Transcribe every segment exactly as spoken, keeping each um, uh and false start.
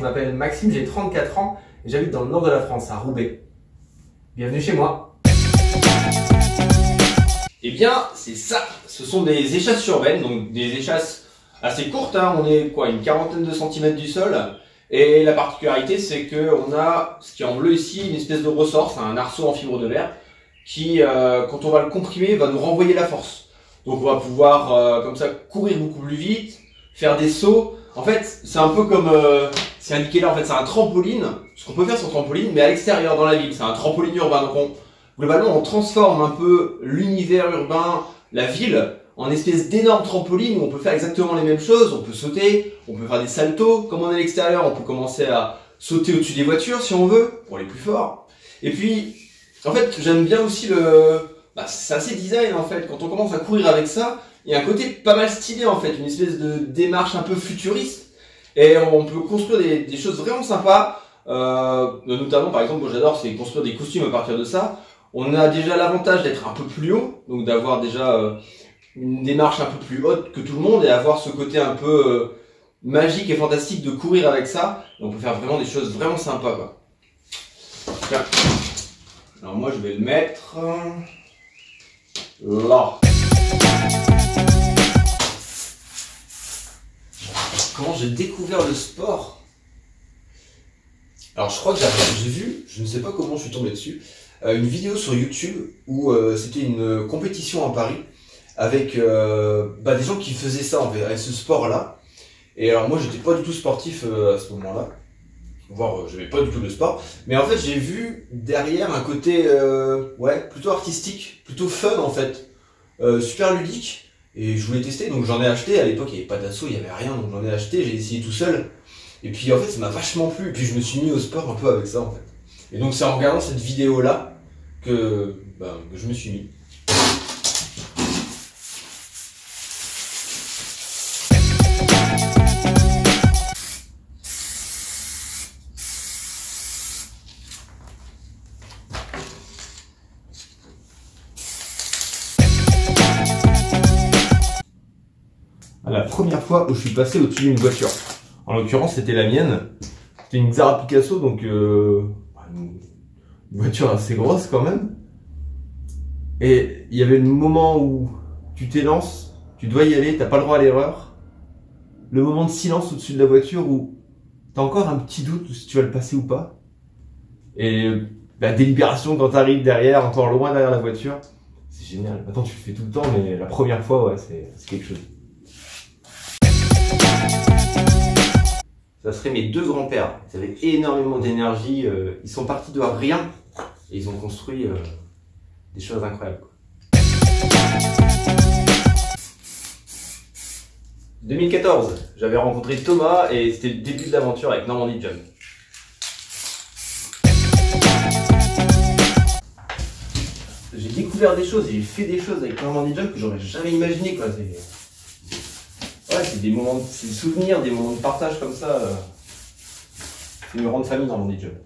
m'appelle Maxime, j'ai trente-quatre ans et j'habite dans le nord de la France, à Roubaix. Bienvenue chez moi. Eh bien, c'est ça. Ce sont des échasses urbaines, donc des échasses assez courtes, hein. On est quoi, une quarantaine de centimètres du sol. Et la particularité, c'est que on a, ce qui est en bleu ici, une espèce de ressort, c'est un arceau en fibre de verre, qui, euh, quand on va le comprimer, va nous renvoyer la force. Donc on va pouvoir, euh, comme ça, courir beaucoup plus vite, faire des sauts. En fait, c'est un peu comme, euh, c'est indiqué là, en fait, c'est un trampoline, ce qu'on peut faire sur trampoline, mais à l'extérieur, dans la ville. C'est un trampoline urbain. Donc on, globalement, on transforme un peu l'univers urbain, la ville, en espèce d'énorme trampoline où on peut faire exactement les mêmes choses. On peut sauter, on peut faire des saltos. Comme on est à l'extérieur, on peut commencer à sauter au-dessus des voitures si on veut, pour les plus forts. Et puis, en fait, j'aime bien aussi le... Bah, c'est assez design en fait. Quand on commence à courir avec ça, il y a un côté pas mal stylé en fait, une espèce de démarche un peu futuriste. Et on peut construire des, des choses vraiment sympas. Euh, notamment, par exemple, moi j'adore, c'est construire des costumes à partir de ça. On a déjà l'avantage d'être un peu plus haut, donc d'avoir déjà euh, une démarche un peu plus haute que tout le monde et avoir ce côté un peu euh, magique et fantastique de courir avec ça. Et on peut faire vraiment des choses vraiment sympas, quoi. Tiens. Alors moi je vais le mettre là. Comment j'ai découvert le sport? Alors je crois que j'ai vu, je ne sais pas comment je suis tombé dessus, euh, une vidéo sur YouTube où euh, c'était une compétition à Paris avec euh, bah, des gens qui faisaient ça en fait, avec ce sport-là. Et alors moi j'étais pas du tout sportif euh, à ce moment-là, voire euh, j'aimais pas du tout le sport, mais en fait j'ai vu derrière un côté euh, ouais plutôt artistique, plutôt fun en fait, euh, super ludique. Et je voulais tester, donc j'en ai acheté. À l'époque, il n'y avait pas d'assaut, il n'y avait rien, donc j'en ai acheté, j'ai essayé tout seul. Et puis en fait, ça m'a vachement plu. Et puis je me suis mis au sport un peu avec ça en fait. Et donc c'est en regardant cette vidéo-là que, ben, que je me suis mis. La première fois où je suis passé au-dessus d'une voiture. En l'occurrence, c'était la mienne. C'était une Xara Picasso, donc euh, une voiture assez grosse quand même. Et il y avait le moment où tu t'élances, tu dois y aller, t'as pas le droit à l'erreur. Le moment de silence au-dessus de la voiture où t'as encore un petit doute si tu vas le passer ou pas. Et la délibération quand t'arrives derrière, encore loin derrière la voiture, c'est génial. Maintenant tu le fais tout le temps, mais la première fois, ouais, c'est quelque chose. Ça serait mes deux grands-pères. Ils avaient énormément d'énergie. Euh, ils sont partis de rien et ils ont construit euh, des choses incroyables. deux mille quatorze, j'avais rencontré Thomas et c'était le début de l'aventure avec Normandie Jump. J'ai découvert des choses, j'ai fait des choses avec Normandie Jump que j'aurais jamais imaginé, quoi. Ouais, c'est des moments, c'est des souvenirs, des moments de partage comme ça. Euh, c'est une grande famille dans mon job.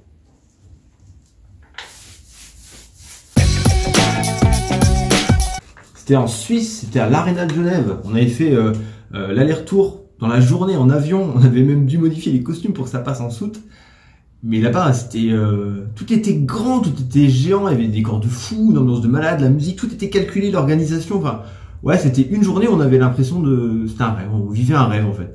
C'était en Suisse, c'était à l'Arena de Genève. On avait fait euh, euh, l'aller-retour dans la journée en avion. On avait même dû modifier les costumes pour que ça passe en soute. Mais là-bas, c'était, euh, tout était grand, tout était géant. Il y avait des corps de fous, une ambiance de malade, la musique, tout était calculé, l'organisation. Enfin, ouais, c'était une journée, on avait l'impression de... C'était un rêve, on vivait un rêve en fait.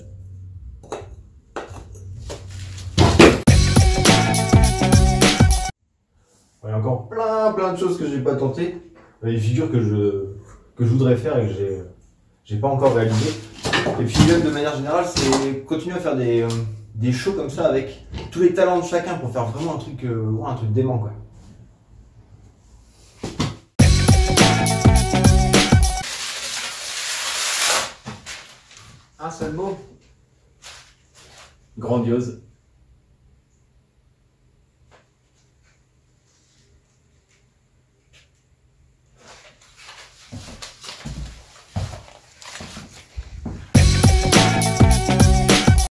Il y a encore plein plein de choses que j'ai pas tenté. Des figures que je, que je voudrais faire et que j'ai j'ai pas encore réalisé. Et puis même de manière générale, c'est continuer à faire des, euh, des shows comme ça avec tous les talents de chacun pour faire vraiment un truc, euh, ouais, un truc dément, quoi. Un seul mot. Grandiose.